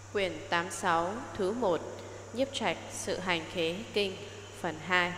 Quyển 86 thứ 1 Nhiếp Trạch Sự Hành Khế Kinh phần 2.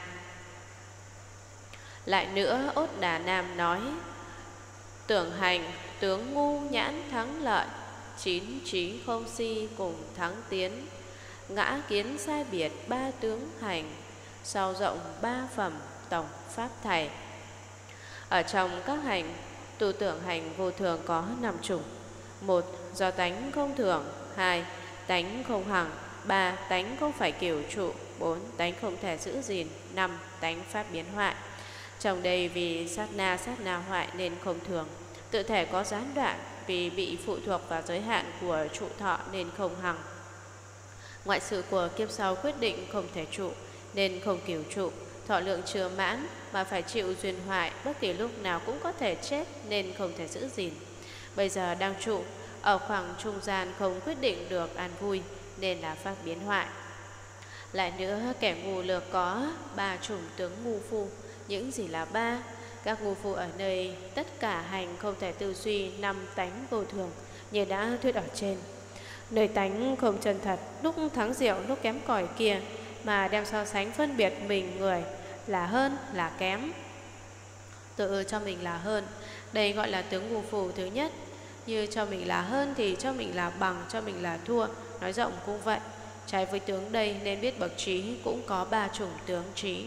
Lại nữa Ốt Đà Nam nói: Tưởng hành tướng ngu nhãn thắng lợi, chín trí không si cùng thắng tiến. Ngã kiến sai biệt ba tướng hành, sau rộng ba phẩm tổng pháp thầy. Ở trong các hành, tu tưởng hành vô thường có 5 chủng. 1. Do tánh không thường. 2. Tánh không hằng. 3. Tánh không phải kiểu trụ. 4. Tánh không thể giữ gìn. 5. Tánh pháp biến hoại. Trong đây vì sát na hoại nên không thường. Tự thể có gián đoạn, vì bị phụ thuộc vào giới hạn của trụ thọ nên không hằng. Ngoại sự của kiếp sau quyết định không thể trụ nên không kiểu trụ. Thọ lượng chưa mãn mà phải chịu duyên hoại, bất kỳ lúc nào cũng có thể chết nên không thể giữ gìn. Bây giờ đang trụ, ở khoảng trung gian không quyết định được an vui nên là pháp biến hoại. Lại nữa, kẻ ngu lược có 3 chủng tướng ngu phu. Những gì là 3? Các ngu phu ở nơi tất cả hành không thể tư duy 5 tánh vô thường như đã thuyết ở trên. Nơi tánh không chân thật, lúc thắng diệu lúc kém cỏi kia, mà đem so sánh phân biệt mình người là hơn là kém, tự cho mình là hơn. Đây gọi là tướng ngu phu thứ nhất. Như cho mình là hơn thì cho mình là bằng, cho mình là thua. Nói rộng cũng vậy. Trái với tướng đây nên biết bậc trí cũng có 3 chủng tướng trí.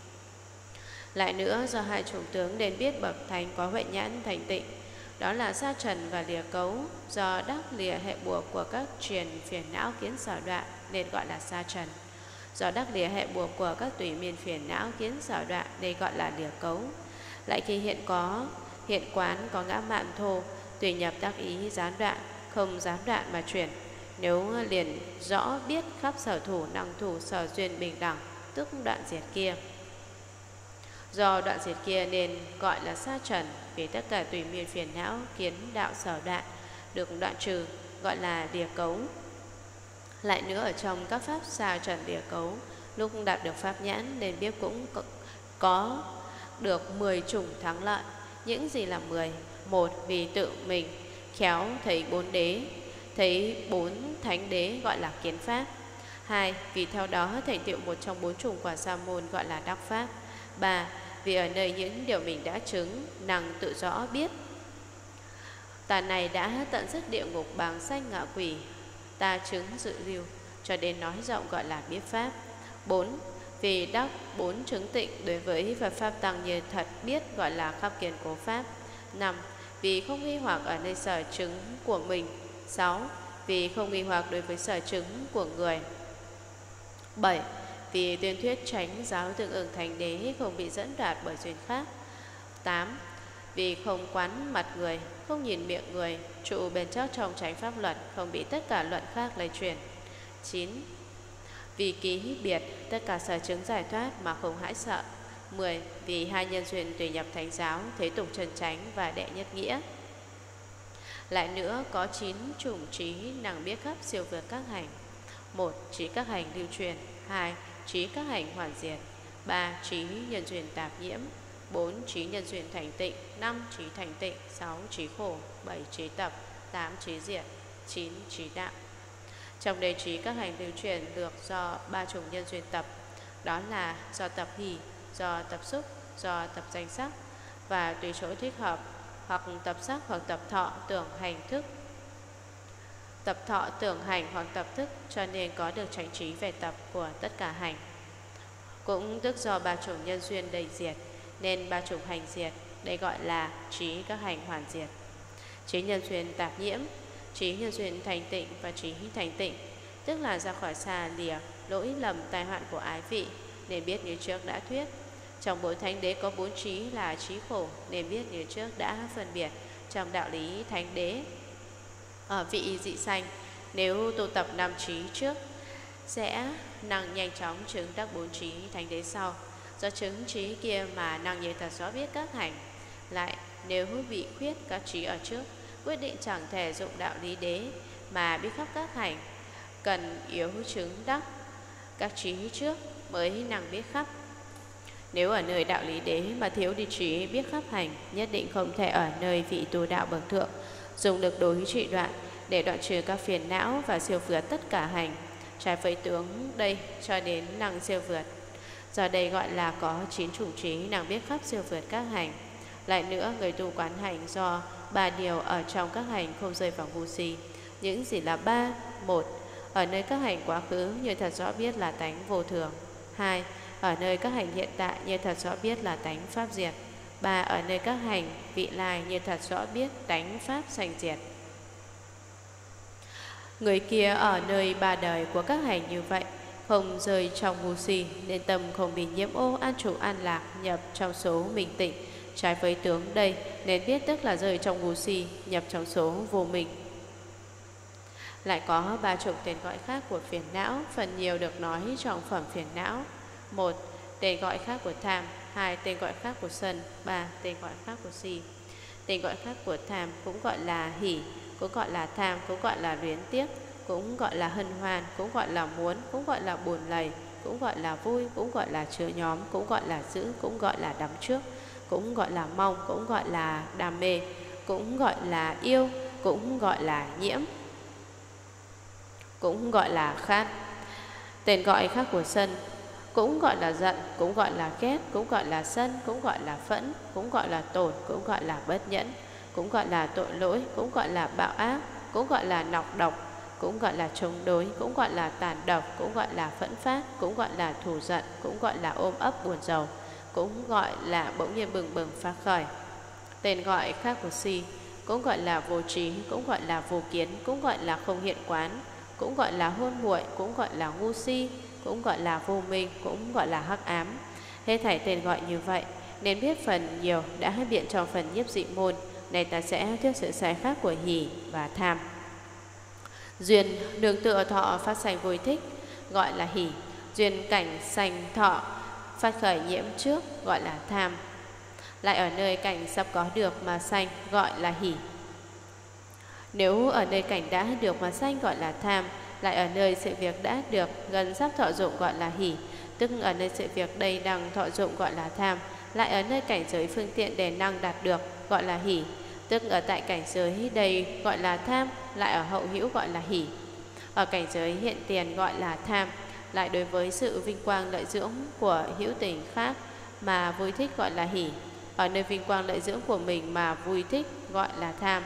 Lại nữa, do 2 chủng tướng nên biết bậc thánh có huệ nhãn thành tịnh. Đó là sa trần và lìa cấu. Do đắc lìa hệ buộc của các truyền phiền não kiến sở đoạn nên gọi là sa trần. Do đắc lìa hệ buộc của các tùy miên phiền não kiến sở đoạn nên gọi là lìa cấu. Lại khi hiện quán có ngã mạn thô, tùy nhập tác ý gián đoạn, không gián đoạn mà chuyển. Nếu liền rõ biết khắp sở thủ năng thủ sở duyên bình đẳng, tức đoạn diệt kia. Do đoạn diệt kia nên gọi là sa trần, vì tất cả tùy miên phiền não kiến đạo sở đoạn được đoạn trừ, gọi là lìa cấu. Lại nữa, ở trong các pháp sa trần lìa cấu, lúc đạt được pháp nhãn nên biết cũng có được 10 chủng thắng lợi. Những gì là 10? 1. Vì tự mình khéo thấy 4 đế, thấy 4 thánh đế gọi là kiến pháp. 2. Vì theo đó thành tựu một trong 4 chủng quả sa môn gọi là đắc pháp. 3. Vì ở nơi những điều mình đã chứng, năng tự rõ biết. Ta này đã tận dứt địa ngục bàng sanh ngạ quỷ, ta chứng dự lưu, cho đến nói rộng gọi là biết pháp. 4. Vì đắc 4 chứng tịnh đối với Phật pháp tăng như thật biết gọi là khắp kiến cố pháp. 5. Vì không nghi hoặc ở nơi sở chứng của mình. 6. Vì không nghi hoặc đối với sở chứng của người. 7. Vì tuyên thuyết tránh giáo tương ứng thành đế không bị dẫn đoạt bởi duyên khác. 8. Vì không quán mặt người, không nhìn miệng người, trụ bền chắc trong tránh pháp luật, không bị tất cả luận khác lây truyền. 9. Vì ký biệt tất cả sở chứng giải thoát mà không hãi sợ. 10. Vì 2 nhân duyên tùy nhập thánh giáo, thế tục chân chánh và đệ nhất nghĩa. Lại nữa, có 9 chủng trí năng biết khắp siêu vượt các hành. 1. Trí các hành lưu truyền. 2. Trí các hành hoàn diệt. 3. Trí nhân duyên tạp nhiễm. 4. Trí nhân duyên thành tịnh. 5. Trí thành tịnh. 6. Trí khổ. 7. Trí tập. 8. Trí diệt. 9. Trí đạo. Trong đây trí các hành lưu truyền được do 3 chủng nhân duyên tập. Đó là do tập hỷ, do tập xúc, do tập danh sắc, và tùy chỗ thích hợp, hoặc tập sắc hoặc tập thọ, tưởng hành thức. Tập thọ, tưởng hành hoặc tập thức, cho nên có được chánh trí về tập của tất cả hành. Cũng tức do 3 chủng nhân duyên đầy diệt nên 3 chủng hành diệt, đây gọi là trí các hành hoàn diệt. Trí nhân duyên tạp nhiễm, trí nhân duyên thành tịnh và trí thành tịnh, tức là ra khỏi xa lìa lỗi lầm tai hoạn của ái vị, nên biết như trước đã thuyết. Trong 4 thánh đế có 4 trí là trí khổ, nên biết như trước đã phân biệt. Trong đạo lý thánh đế ở vị dị sanh, nếu tu tập 5 trí trước sẽ năng nhanh chóng chứng đắc 4 trí thánh đế sau. Do chứng trí kia mà năng như thật rõ biết các hành. Lại nếu bị khuyết các trí ở trước, quyết định chẳng thể dụng đạo lý đế mà biết khắp các hành, cần yếu chứng đắc các trí trước mới năng biết khắp. Nếu ở nơi đạo lý đế mà thiếu đi trí biết khắp hành, nhất định không thể ở nơi vị tu đạo bậc thượng dùng được đối trị đoạn, để đoạn trừ các phiền não và siêu vượt tất cả hành. Trái với tướng đây cho đến năng siêu vượt. Do đây gọi là có 9 chủng trí năng biết khắp siêu vượt các hành. Lại nữa, người tu quán hành do 3 điều ở trong các hành không rơi vào ngu si. Những gì là 3? 1. Ở nơi các hành quá khứ như thật rõ biết là tánh vô thường. 2. Ở nơi các hành hiện tại như thật rõ biết là tánh pháp diệt. 3. Ở nơi các hành vị lai như thật rõ biết tánh pháp sanh diệt. Người kia ở nơi 3 đời của các hành như vậy, không rơi trong ngu si, nên tâm không bị nhiễm ô, an trụ an lạc, nhập trong số minh tịnh. Trái với tướng đây, nên biết tức là rơi trong ngu si, nhập trong số vô minh. Lại có 3 chủng tên gọi khác của phiền não, phần nhiều được nói trong phẩm phiền não. 1. Tên gọi khác của tham. 2. Tên gọi khác của sân. 3. Tên gọi khác của si. Tên gọi khác của tham cũng gọi là hỷ, cũng gọi là tham, cũng gọi là luyến tiếc, cũng gọi là hân hoan, cũng gọi là muốn, cũng gọi là buồn lầy, cũng gọi là vui, cũng gọi là chứa nhóm, cũng gọi là giữ, cũng gọi là đắm trước, cũng gọi là mong, cũng gọi là đam mê, cũng gọi là yêu, cũng gọi là nhiễm, cũng gọi là khát. Tên gọi khác của sân cũng gọi là giận, cũng gọi là ghét, cũng gọi là sân, cũng gọi là phẫn, cũng gọi là tổn, cũng gọi là bất nhẫn, cũng gọi là tội lỗi, cũng gọi là bạo ác, cũng gọi là nọc độc, cũng gọi là chống đối, cũng gọi là tàn độc, cũng gọi là phẫn phát, cũng gọi là thù giận, cũng gọi là ôm ấp buồn rầu, cũng gọi là bỗng nhiên bừng bừng phát khởi. Tên gọi khác của si cũng gọi là vô trí, cũng gọi là vô kiến, cũng gọi là không hiện quán, cũng gọi là hôn muội, cũng gọi là ngu si, cũng gọi là vô minh, cũng gọi là hắc ám. Hết thảy tên gọi như vậy, nên biết phần nhiều đã biện trong phần nhiếp dị môn. Này ta sẽ thuyết sự sai khác của hỷ và tham. Duyên nương tựa thọ phát sanh vui thích gọi là hỷ. Duyên cảnh sanh thọ phát khởi nhiễm trước gọi là tham. Lại ở nơi cảnh sắp có được mà sanh gọi là hỷ. Nếu ở nơi cảnh đã được mà sanh gọi là tham. Lại ở nơi sự việc đã được gần sắp thọ dụng gọi là hỷ. Tức ở nơi sự việc đây đang thọ dụng gọi là tham. Lại ở nơi cảnh giới phương tiện để năng đạt được gọi là hỷ. Tức ở tại cảnh giới đây gọi là tham. Lại ở hậu hữu gọi là hỷ. Ở cảnh giới hiện tiền gọi là tham. Lại đối với sự vinh quang lợi dưỡng của hữu tình khác mà vui thích gọi là hỷ. Ở nơi vinh quang lợi dưỡng của mình mà vui thích gọi là tham.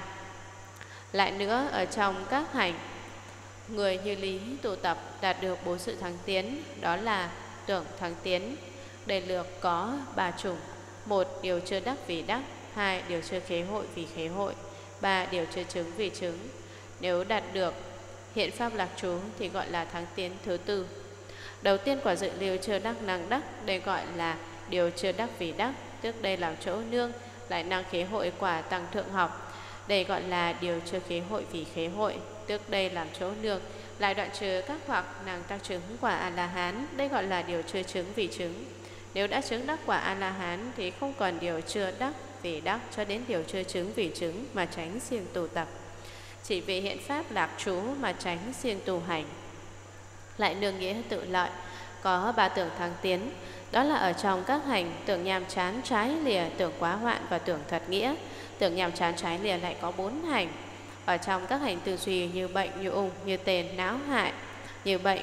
Lại nữa, ở trong các hành, người như lý tụ tập đạt được 4 sự thắng tiến, đó là tưởng thắng tiến. Đề lược có 3 chủng. 1. Điều chưa đắc vì đắc. 2. Điều chưa khế hội vì khế hội. 3. Điều chưa chứng vì chứng. Nếu đạt được hiện pháp lạc trú thì gọi là thắng tiến thứ 4. Đầu tiên quả dự lưu chưa đắc năng đắc, đây gọi là điều chưa đắc vì đắc, tức đây làm chỗ nương. Lại năng khế hội quả tăng thượng học, đây gọi là điều chưa khế hội vì khế hội, tức đây làm chỗ nương. Lại đoạn trừ các hoặc năng tác chứng quả A-la-hán, đây gọi là điều chưa chứng vì chứng. Nếu đã chứng đắc quả A-la-hán thì không còn điều chưa đắc vì đắc cho đến điều chưa chứng vì chứng mà tránh siêng tu tập. Chỉ vì hiện pháp lạc trú mà tránh siêng tu hành. Lại nương nghĩa tự lợi, có 3 tưởng thắng tiến, đó là ở trong các hành tưởng nhàm chán trái lìa, tưởng quá hoạn và tưởng thật nghĩa. Tưởng nhàm chán trái lìa lại có 4 hành. Ở trong các hành tư duy như bệnh, như ung, như tền, não hại. Như bệnh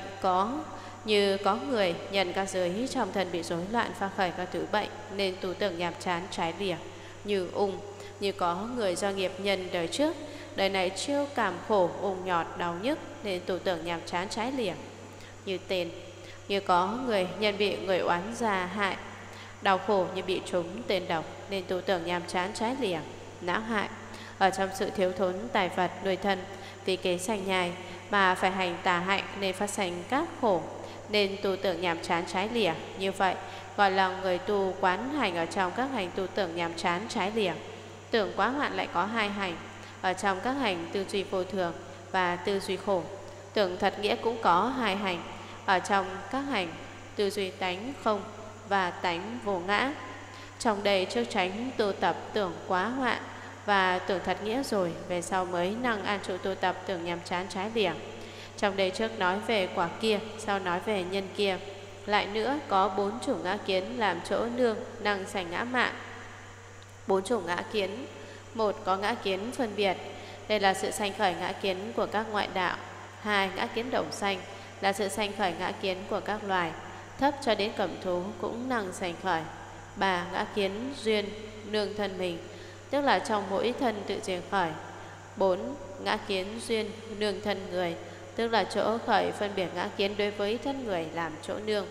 như có người nhận các giới trong thân bị rối loạn pha khởi các thứ bệnh nên tu tưởng nhàm chán trái lìa. Như ung, như có người do nghiệp nhân đời trước, đời này chiêu cảm khổ, ung nhọt, đau nhức nên tu tưởng nhàm chán trái lìa. Như tền, như có người nhân bị người oán già hại, đau khổ như bị trúng tên độc nên tu tưởng nhàm chán trái lìa. Não hại, ở trong sự thiếu thốn tài vật nuôi thân vì kế sanh nhai mà phải hành tà hạnh nên phát sanh các khổ nên tu tưởng nhàm chán trái lìa. Như vậy gọi là người tu quán hành ở trong các hành tu tưởng nhàm chán trái lìa. Tưởng quá hoạn lại có 2 hành, ở trong các hành tư duy vô thường và tư duy khổ. Tưởng thật nghĩa cũng có 2 hành, ở trong các hành tư duy tánh không và tánh vô ngã. Trong đây trước tránh tu tập tưởng quá hoạn và tưởng thật nghĩa rồi, về sau mới năng an trụ tu tập tưởng nhàm chán trái lìa. Trong đây trước nói về quả kia, sau nói về nhân kia. Lại nữa có 4 chủng ngã kiến làm chỗ nương, năng sanh ngã mạn. 4 chủng ngã kiến. 1. Có ngã kiến phân biệt, đây là sự sanh khởi ngã kiến của các ngoại đạo. 2. Ngã kiến đồng sanh là sự sanh khởi ngã kiến của các loài, thấp cho đến cẩm thú cũng năng sanh khởi. 3. Ngã kiến duyên nương thân mình, tức là trong mỗi thân tự riêng khởi. 4. Ngã kiến duyên nương thân người, tức là chỗ khởi phân biệt ngã kiến đối với thân người làm chỗ nương.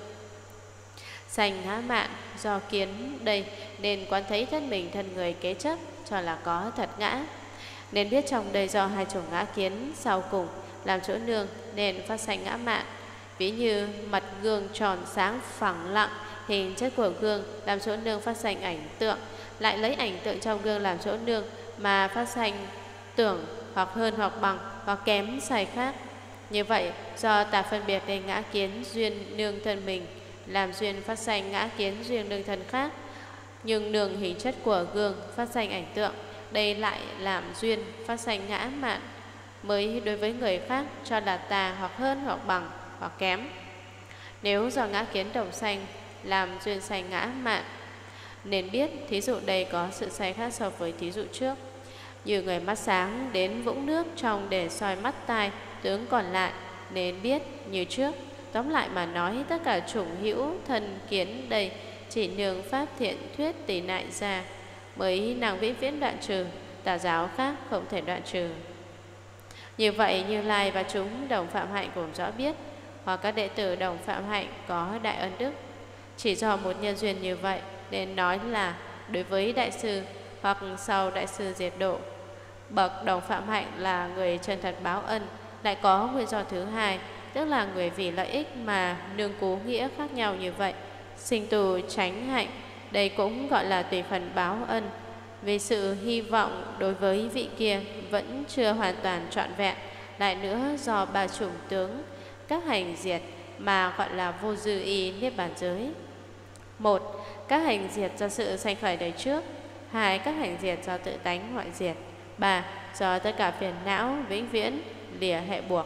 Sanh ngã mạn do kiến đây nên quán thấy thân mình thân người kế chấp cho là có thật ngã, nên biết trong đây do hai chủng ngã kiến sau cùng làm chỗ nương nên phát sanh ngã mạn. Ví như mặt gương tròn sáng phẳng lặng, hình chất của gương làm chỗ nương phát sanh ảnh tượng, lại lấy ảnh tượng trong gương làm chỗ nương mà phát sanh tưởng hoặc hơn hoặc bằng hoặc kém sai khác. Như vậy do tà phân biệt nên ngã kiến duyên nương thân mình làm duyên phát sanh ngã kiến duyên nương thân khác, nhưng nương hình chất của gương phát sanh ảnh tượng, đây lại làm duyên phát sanh ngã mạn, mới đối với người khác cho là tà hoặc hơn hoặc bằng hoặc kém. Nếu do ngã kiến đồng sanh làm duyên sanh ngã mạn, nên biết thí dụ đây có sự sai khác so với thí dụ trước. Như người mắt sáng đến vũng nước trong để soi mắt tai tướng còn lại, nên biết như trước. Tóm lại mà nói, tất cả chủng hữu thân kiến đây chỉ nương pháp thiện thuyết tỳ nại ra mới năng vĩnh viễn đoạn trừ, tà giáo khác không thể đoạn trừ. Như vậy Như Lai và chúng đồng phạm hạnh cũng rõ biết, hoặc các đệ tử đồng phạm hạnh có đại ân đức. Chỉ do một nhân duyên như vậy nên nói là đối với đại sư hoặc sau đại sư diệt độ. Bậc đồng phạm hạnh là người chân thật báo ân, lại có nguyên do thứ hai, tức là người vì lợi ích mà nương cú nghĩa khác nhau như vậy, sinh tù tránh hạnh. Đây cũng gọi là tùy phần báo ân, vì sự hy vọng đối với vị kia vẫn chưa hoàn toàn trọn vẹn. Lại nữa do ba chủng tướng các hành diệt mà gọi là vô dư y niết bàn giới. 1. Các hành diệt do sự sanh khởi đời trước. 2. Các hành diệt do tự tánh hoại diệt. 3. Do tất cả phiền não vĩnh viễn lìa hệ buộc.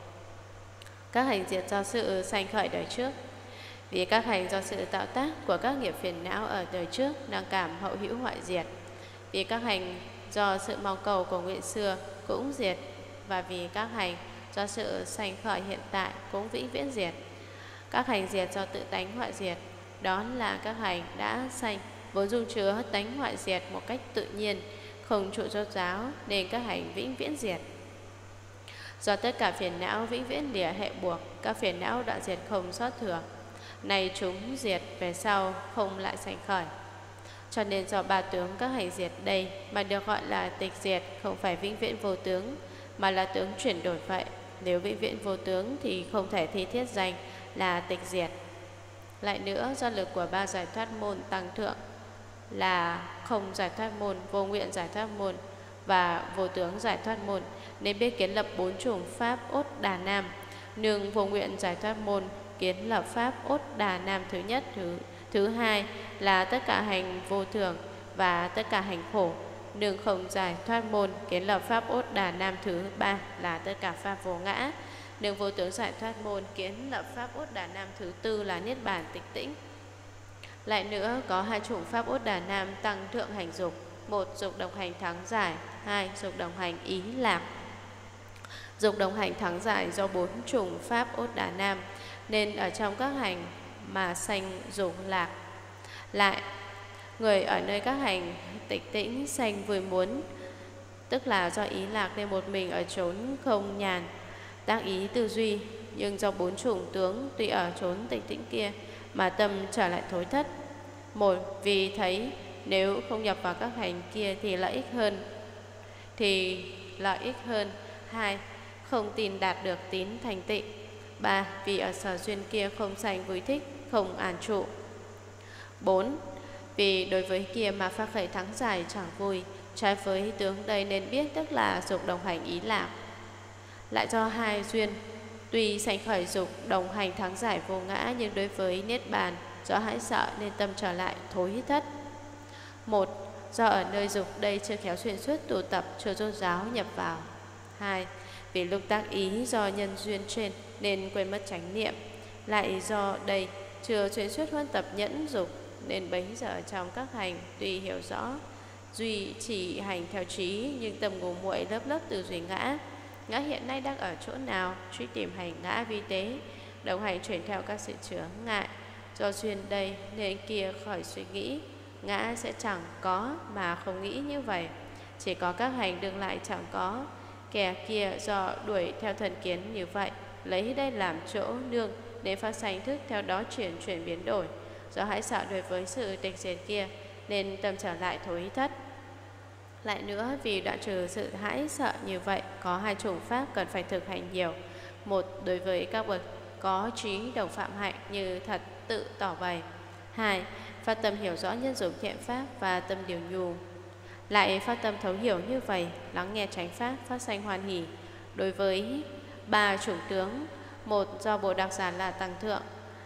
Các hành diệt do sự sanh khởi đời trước. Vì các hành do sự tạo tác của các nghiệp phiền não ở đời trước năng cảm hậu hữu hoại diệt. Vì các hành do sự mong cầu của nguyện xưa cũng diệt. Và vì các hành do sự sanh khởi hiện tại cũng vĩnh viễn diệt. Các hành diệt do tự tánh hoại diệt, đó là các hành đã sanh vốn dung chứa tánh hoại diệt một cách tự nhiên, không trụ rốt ráo, nên các hành vĩnh viễn diệt. Do tất cả phiền não vĩnh viễn lìa hệ buộc, các phiền não đoạn diệt không sót thừa. Này chúng diệt về sau không lại sanh khởi. Cho nên do ba tướng các hành diệt đây mà được gọi là tịch diệt, không phải vĩnh viễn vô tướng, mà là tướng chuyển đổi vậy. Nếu vĩnh viễn vô tướng thì không thể thi thiết danh là tịch diệt. Lại nữa, do lực của ba giải thoát môn tăng thượng là không giải thoát môn, vô nguyện giải thoát môn và vô tướng giải thoát môn, nên biết kiến lập bốn chủng pháp ốt đà nam. Nương vô nguyện giải thoát môn kiến lập pháp ốt đà nam thứ nhất, thứ hai là tất cả hành vô thường và tất cả hành khổ. Nương không giải thoát môn kiến lập pháp ốt đà nam thứ ba là tất cả pháp vô ngã. Nương vô tướng giải thoát môn kiến lập pháp ốt đà nam thứ tư là niết bàn tịch tĩnh. Lại nữa có hai chủng pháp ốt đà nam tăng thượng hành dục. 1. Dục đồng hành thắng giải. 2. Dục đồng hành ý lạc. Dục đồng hành thắng giải do bốn chủng pháp ốt đà nam nên ở trong các hành mà sanh dục lạc. Lại người ở nơi các hành tịch tĩnh sanh vui muốn, tức là do ý lạc nên một mình ở chốn không nhàn tác ý tư duy, nhưng do bốn chủng tướng tuy ở chốn tịch tĩnh kia mà tâm trở lại thối thất. 1. Vì thấy nếu không nhập vào các hành kia thì lợi ích hơn. 2. Không tin đạt được tín thành tịnh. 3. Vì ở sở duyên kia không sanh vui thích, không an trụ. 4. Vì đối với kia mà phát khởi thắng giải chẳng vui, trái với tướng đây nên biết, tức là dục đồng hành ý lạc. Lại do hai duyên, tuy sanh khởi dục đồng hành thắng giải vô ngã, nhưng đối với niết bàn do hãi sợ nên tâm trở lại thối thất. 1. Do ở nơi dục đây chưa khéo xuyên suốt tụ tập, chưa rốt ráo nhập vào. 2. Vì lúc tác ý do nhân duyên trên nên quên mất chánh niệm. Lại do đây chưa xuyên suốt huân tập nhẫn dục nên bấy giờ trong các hành tuy hiểu rõ Duy chỉ hành theo trí, nhưng tâm ngu muội lớp lớp tư duy ngã. Ngã hiện nay đang ở chỗ nào? Truy tìm hành ngã vi tế, đồng hành chuyển theo các sự chướng ngại. Do duyên đây nên kia khỏi suy nghĩ, ngã sẽ chẳng có mà không nghĩ như vậy. Chỉ có các hành đương lại chẳng có. Kẻ kia do đuổi theo thần kiến như vậy, lấy đây làm chỗ nương để phát sanh thức theo đó chuyển biến đổi. Do hãy sợ đối với sự tịch diệt kia nên tâm trở lại thối thất. Lại nữa, vì đoạn trừ sự hãi sợ như vậy, có hai chủng pháp cần phải thực hành nhiều. Một, đối với các bậc có trí đồng phạm hạnh như thật tự tỏ bày. Hai, phát tâm hiểu rõ nhân dụng thiện pháp và tâm điều nhu. Lại phát tâm thấu hiểu như vậy, lắng nghe chánh pháp, phát sanh hoan hỷ. Đối với ba chủng tướng, một do Bồ Đạc Giả là tăng thượng,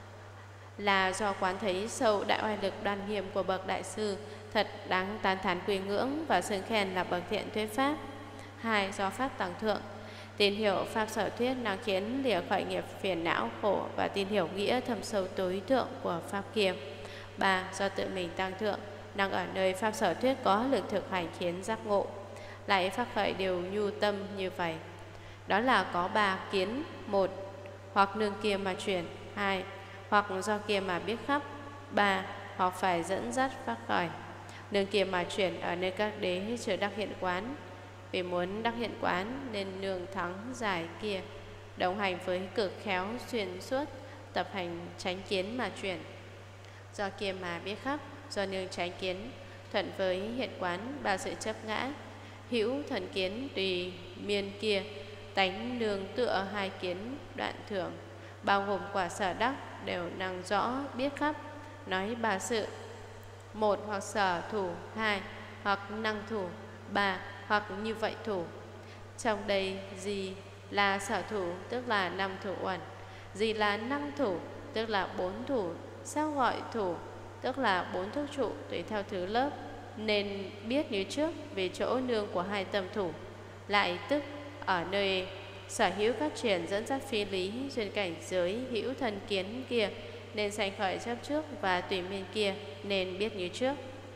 là do quán thấy sâu đại oai lực đoan nghiêm của bậc đại sư, thật đáng tán thán quy ngưỡng và xưng khen là bậc thiện thuyết pháp. Hai, do pháp tăng thượng, tin hiểu pháp sở thuyết năng khiến lìa khỏi nghiệp phiền não khổ và tin hiểu nghĩa thâm sâu tối thượng của pháp kia. Ba, do tự mình tăng thượng, năng ở nơi pháp sở thuyết có lực thực hành khiến giác ngộ. Lại phát khởi điều nhu tâm như vậy. Đó là có ba kiến: một, hoặc nương kia mà chuyển; hai, hoặc do kia mà biết khắp; ba, hoặc phải dẫn dắt phát khởi. Nương kia mà chuyển ở nơi các đế chưa đắc hiện quán. Vì muốn đắc hiện quán nên nương thắng giải kia, đồng hành với cực khéo xuyên suốt, tập hành chánh kiến mà chuyển. Do kia mà biết khắp, do nương chánh kiến, thuận với hiện quán ba sự chấp ngã. Hữu thần kiến tùy miên kia, tánh nương tựa hai kiến đoạn thưởng, bao gồm quả sở đắc đều năng rõ biết khắp. Nói ba sự: một, hoặc sở thủ; hai, hoặc năng thủ; ba, hoặc như vậy thủ. Trong đây gì là sở thủ, tức là năm thủ uẩn; gì là năng thủ, tức là 4 thủ; sao gọi thủ, tức là 4 thức trụ tùy theo thứ lớp, nên biết như trước về chỗ nương của hai tâm thủ. Lại tức ở nơi sở hữu các triển dẫn dắt phi lý duyên cảnh giới hữu thần kiến kia nên sanh khởi chấp trước, và tùy miên kia nên biết như trước.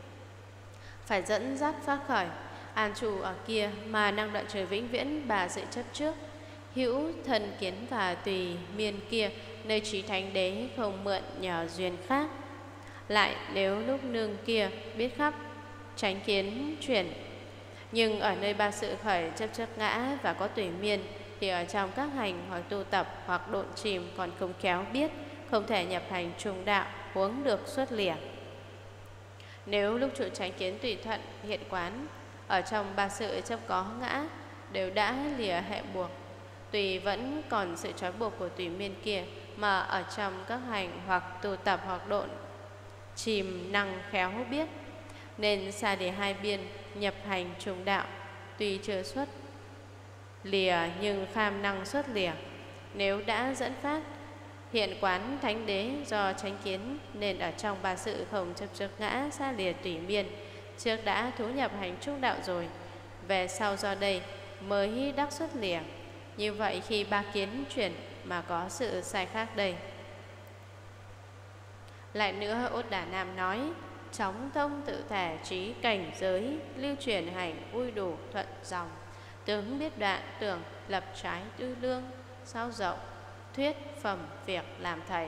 Phải dẫn dắt phát khởi an trụ ở kia mà năng đoạn trừ vĩnh viễn ba sự chấp trước. Hữu thần kiến và tùy miên kia nơi trí thánh đế không mượn nhờ duyên khác. Lại nếu lúc nương kia biết khắp, tránh kiến chuyển, nhưng ở nơi ba sự khởi chấp trước ngã và có tùy miên, thì ở trong các hành hoặc tu tập hoặc độn chìm còn không khéo biết, không thể nhập hành trung đạo, huống được xuất lìa. Nếu lúc trụ tránh kiến tùy thuận hiện quán, ở trong ba sự chấp có ngã đều đã lìa hệ buộc, tùy vẫn còn sự trói buộc của tùy miên kia, mà ở trong các hành hoặc tu tập hoặc độn chìm năng khéo biết, nên xa để hai biên nhập hành trung đạo, tuy chưa xuất lìa nhưng kham năng xuất lìa. Nếu đã dẫn phát hiện quán thánh đế do chánh kiến, nên ở trong ba sự không chấp trước ngã, xa lìa tùy miên, trước đã thú nhập hành trung đạo rồi, về sau do đây mới đắc xuất lìa. Như vậy khi ba kiến chuyển mà có sự sai khác đây. Lại nữa, Ốt Đà Nam nói: chóng thông tự thể trí cảnh giới, lưu truyền hành vui đủ thuận dòng, tướng biết đoạn tưởng lập trái tư lương, sao rộng thuyết phẩm việc làm thầy.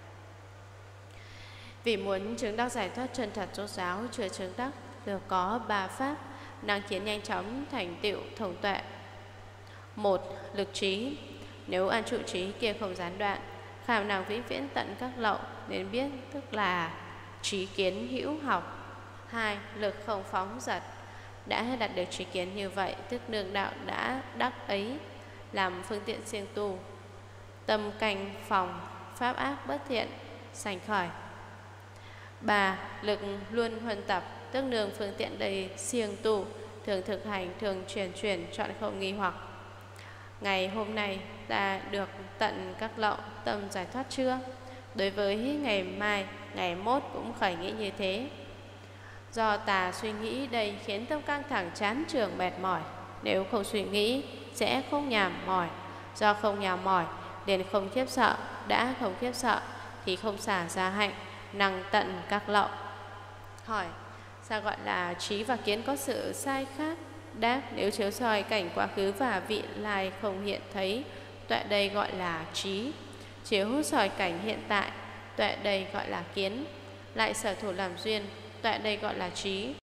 Vì muốn chứng đắc giải thoát chân thật rốt ráo chưa chứng đắc, được có ba pháp năng khiến nhanh chóng thành tựu thông tuệ. Một, lực trí. Nếu an trụ trí kia không gián đoạn, khả năng vĩnh viễn tận các lậu, nên biết tức là trí kiến hữu học. Hai, lực không phóng dật. Đã đạt được trí kiến như vậy, tức nương đạo đã đắc ấy, làm phương tiện siêng tu, tâm canh phòng pháp ác bất thiện sanh khởi. Ba, lực luôn huân tập, tức nương phương tiện đầy siêng tu, thường thực hành, thường chuyển chọn không nghi hoặc. Ngày hôm nay ta được tận các lậu, tâm giải thoát chưa? Đối với ngày mai, ngày mốt cũng khởi nghĩ như thế. Do tà suy nghĩ đây khiến tâm căng thẳng, chán chường, mệt mỏi. Nếu không suy nghĩ sẽ không nhàm mỏi. Do không nhàm mỏi liền không khiếp sợ. Đã không khiếp sợ thì không xả ra hạnh, năng tận các lậu. Hỏi: Sao gọi là trí và kiến có sự sai khác? Đáp, nếu chiếu soi cảnh quá khứ và vị lai không hiện thấy, tuệ đây gọi là trí. Chiếu soi cảnh hiện tại, tuệ đây gọi là kiến. Lại sở thủ làm duyên, tuệ đây gọi là trí.